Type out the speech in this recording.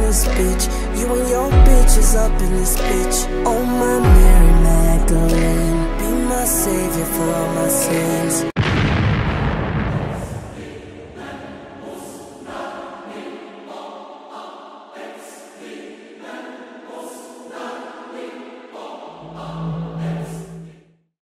this bitch. You and your bitches up in this bitch. Oh my Mary Magdalene, be my savior for all my sins.